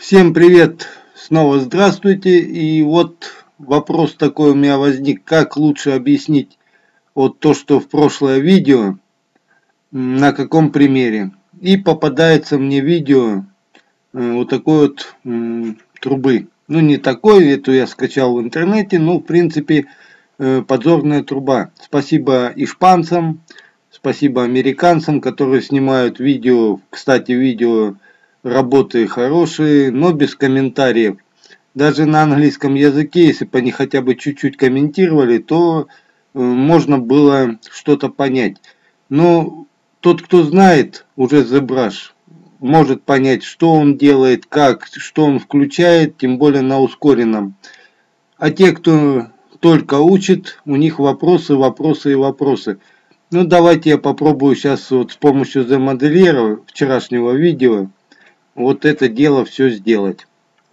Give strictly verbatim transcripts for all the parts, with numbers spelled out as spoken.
Всем привет, снова здравствуйте. И вот вопрос такой у меня возник, как лучше объяснить вот то, что в прошлое видео, на каком примере. И попадается мне видео э, вот такой вот м, трубы. Ну не такой, эту я скачал в интернете, но в принципе э, подзорная труба. Спасибо испанцам, спасибо американцам, которые снимают видео, кстати, видео работы хорошие, но без комментариев. Даже на английском языке, если бы они хотя бы чуть-чуть комментировали, то э, можно было что-то понять. Но тот, кто знает уже ZBrush, может понять, что он делает, как, что он включает, тем более на ускоренном. А те, кто только учит, у них вопросы, вопросы и вопросы. Ну давайте я попробую сейчас вот с помощью Z-модельера вчерашнего видео вот это дело все сделать.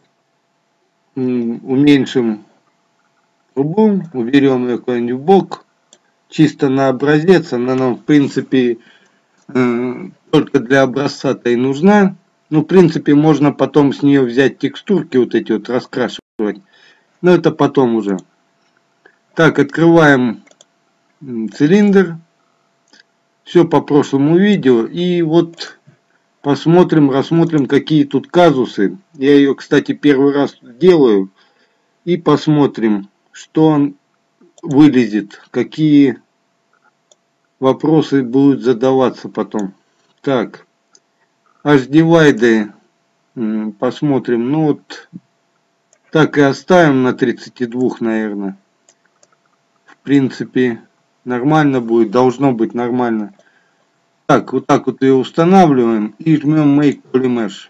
Уменьшим трубу, уберем ее куда-нибудь в бок, чисто на образец. Она нам в принципе только для образца-то и нужна. Ну в принципе можно потом с нее взять текстурки вот эти вот раскрашивать. Но это потом уже. Так, открываем цилиндр. Все по прошлому видео. И вот посмотрим, рассмотрим, какие тут казусы. Я ее, кстати, первый раз делаю. И посмотрим, что он вылезет. Какие вопросы будут задаваться потом. Так. H-дивайды. Посмотрим. Ну вот. Так и оставим на тридцати двух, наверное. В принципе, нормально будет. Должно быть нормально. Так, вот так вот ее устанавливаем и жмем Make Polymesh.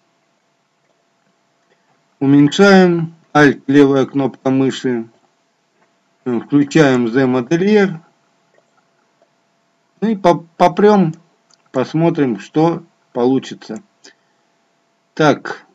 Уменьшаем. Alt, левая кнопка мыши. Включаем Z-модельер. Ну и попрем. Посмотрим, что получится. Так.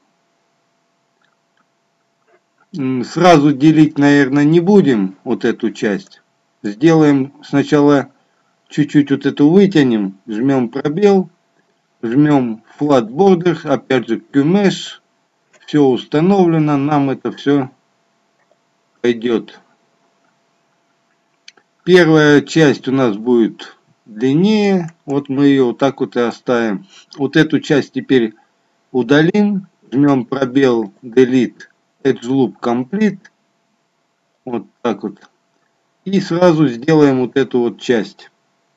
Сразу делить, наверное, не будем вот эту часть. Сделаем сначала чуть-чуть вот эту вытянем. Жмем пробел. Жмем Flat Border. Опять же Q-Mesh. Все установлено. Нам это все пойдет. Первая часть у нас будет длиннее. Вот мы ее вот так вот и оставим. Вот эту часть теперь удалим. Жмем пробел Delete Edge Loop Complete. Вот так вот. И сразу сделаем вот эту вот часть.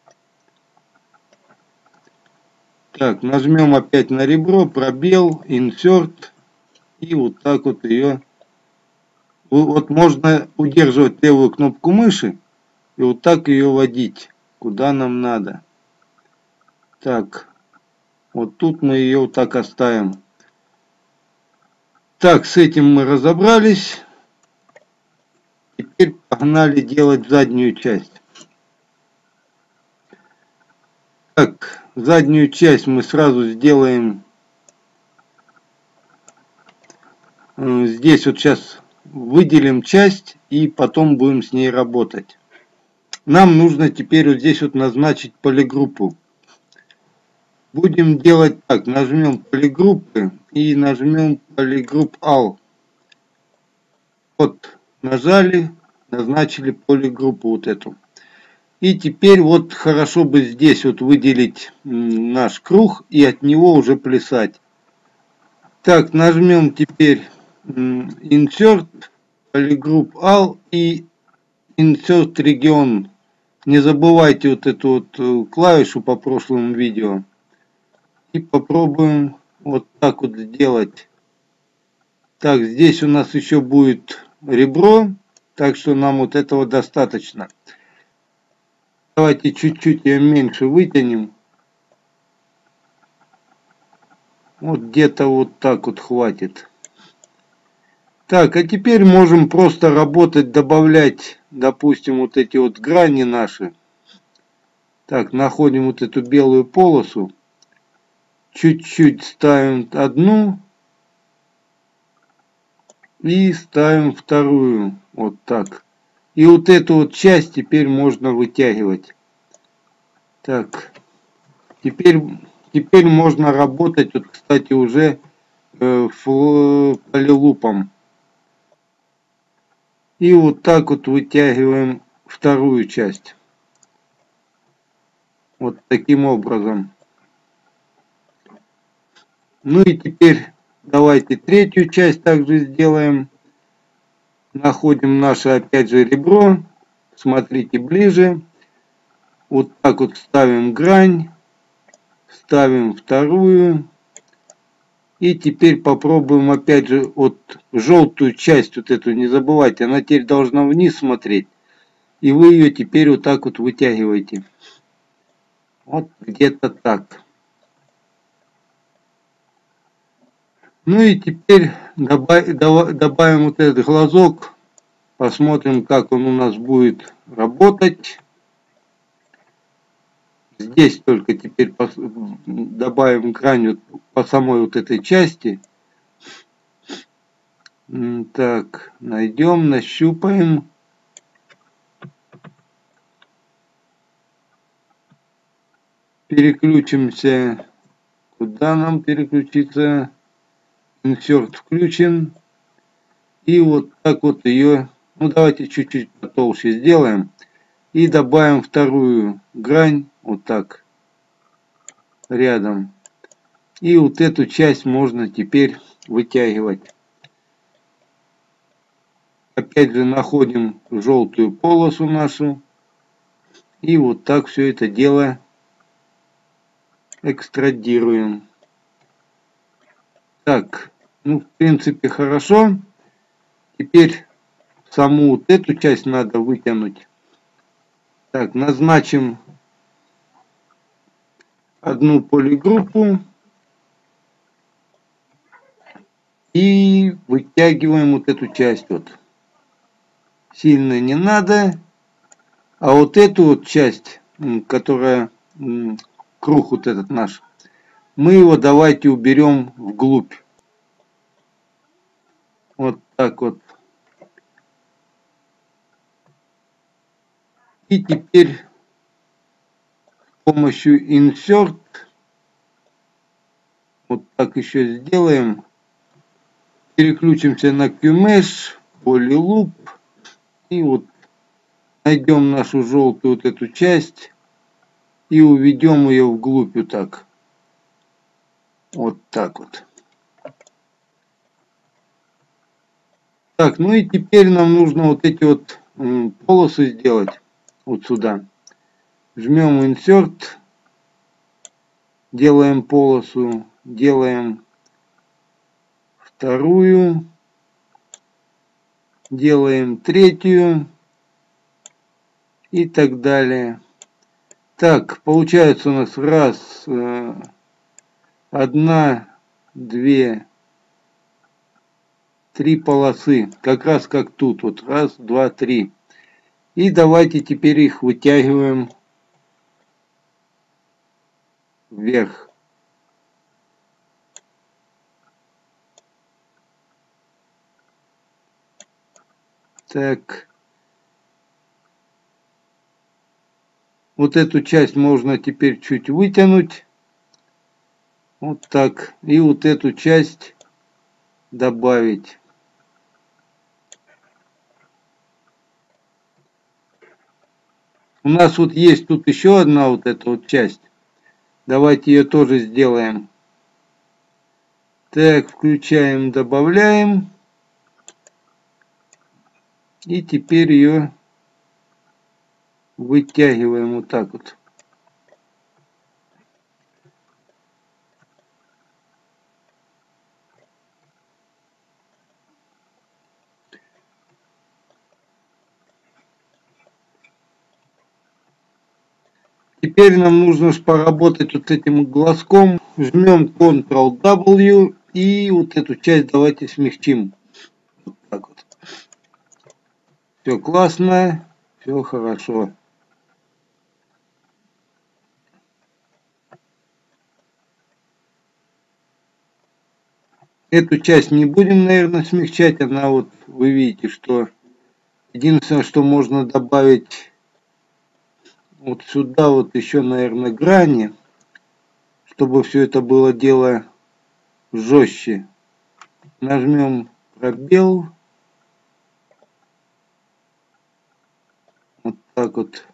Так, нажмем опять на ребро, пробел, Insert. И вот так вот ее. Вот можно удерживать левую кнопку мыши. И вот так ее водить. Куда нам надо. Так. Вот тут мы ее вот так оставим. Так, с этим мы разобрались. Теперь погнали делать заднюю часть. Так, заднюю часть мы сразу сделаем. Здесь вот сейчас выделим часть и потом будем с ней работать. Нам нужно теперь вот здесь вот назначить полигруппу. Будем делать так. Нажмем полигруппы и нажмем полигрупп All. Вот, нажали, назначили полигруппу вот эту. И теперь вот хорошо бы здесь вот выделить наш круг и от него уже плясать. Так, нажмем теперь Insert, Polygroup All и Insert Region. Не забывайте вот эту вот клавишу по прошлому видео. И попробуем вот так вот сделать. Так, здесь у нас еще будет ребро. Так что нам вот этого достаточно. Давайте чуть-чуть ее меньше вытянем. Вот где-то вот так вот хватит. Так, а теперь можем просто работать, добавлять, допустим, вот эти вот грани наши. Так, находим вот эту белую полосу. Чуть-чуть ставим одну. И ставим вторую. Вот так. И вот эту вот часть теперь можно вытягивать. Так. Теперь, теперь можно работать, вот, кстати, уже э, полилупом. И вот так вот вытягиваем вторую часть. Вот таким образом. Ну и теперь давайте третью часть также сделаем. Находим наше опять же ребро. Смотрите ближе. Вот так вот ставим грань. Ставим вторую. И теперь попробуем опять же вот желтую часть вот эту, не забывайте, она теперь должна вниз смотреть. И вы ее теперь вот так вот вытягиваете. Вот где-то так. Ну и теперь добавим, добавим вот этот глазок. Посмотрим, как он у нас будет работать. Здесь только теперь добавим грань по самой вот этой части. Так, найдем, нащупаем. Переключимся. Куда нам переключиться? Insert включен. И вот так вот ее, ну давайте чуть-чуть потолще сделаем. И добавим вторую грань, вот так, рядом. И вот эту часть можно теперь вытягивать. Опять же находим желтую полосу нашу. И вот так все это дело экстрадируем. Так, ну в принципе хорошо. Теперь саму вот эту часть надо вытянуть. Так, назначим одну полигруппу. И вытягиваем вот эту часть вот. Сильно не надо. А вот эту вот часть, которая круг вот этот наш, мы его давайте уберем вглубь. Вот так вот. И теперь с помощью Insert вот так еще сделаем. Переключимся на QMesh, Polyloop. И вот найдем нашу желтую вот эту часть. И уведем ее вглубь вот так. Вот так вот. Так, ну и теперь нам нужно вот эти вот полосы сделать. Вот сюда. Жмем Insert. Делаем полосу. Делаем вторую. Делаем третью. И так далее. Так, получается у нас раз, одна, две, три полосы. Как раз как тут. Вот раз, два, три. И давайте теперь их вытягиваем вверх. Так. Вот эту часть можно теперь чуть вытянуть. Вот так. И вот эту часть добавить. У нас вот есть тут еще одна вот эта вот часть. Давайте ее тоже сделаем. Так, включаем, добавляем. И теперь ее вытягиваем вот так вот. Теперь нам нужно поработать вот этим глазком. Жмем контрол дабл ю и вот эту часть давайте смягчим. Вот так вот. Все классно, все хорошо. Эту часть не будем, наверное, смягчать. Она вот, вы видите, что единственное, что можно добавить вот сюда вот еще, наверное, грани, чтобы все это было дело жестче. нажмем пробел. Вот так вот.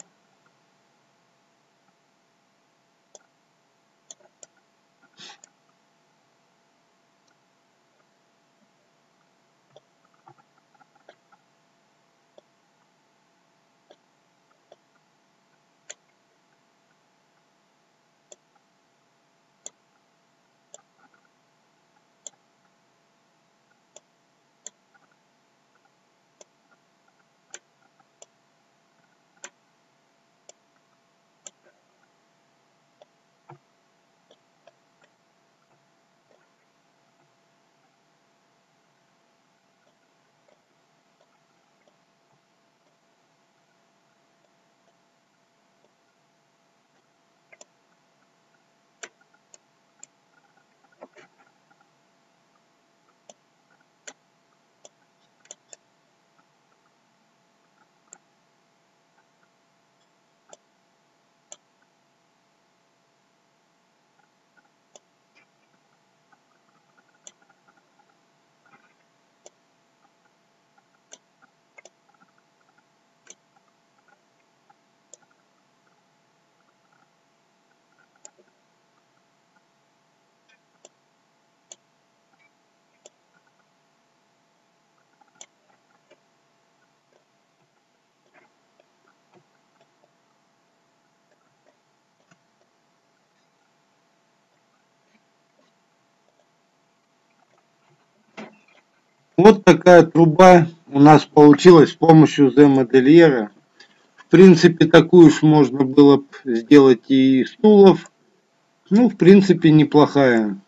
Вот такая труба у нас получилась с помощью Z-модельера. В принципе, такую же можно было бы сделать и из стулов. Ну, в принципе, неплохая.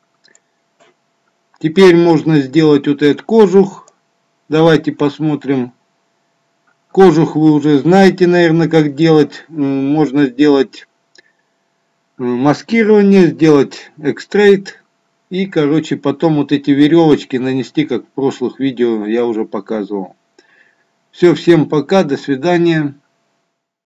Теперь можно сделать вот этот кожух. Давайте посмотрим. Кожух вы уже знаете, наверное, как делать. Можно сделать маскирование, сделать экстрейт. И, короче, потом вот эти веревочки нанести, как в прошлых видео я уже показывал. Все, всем пока, до свидания.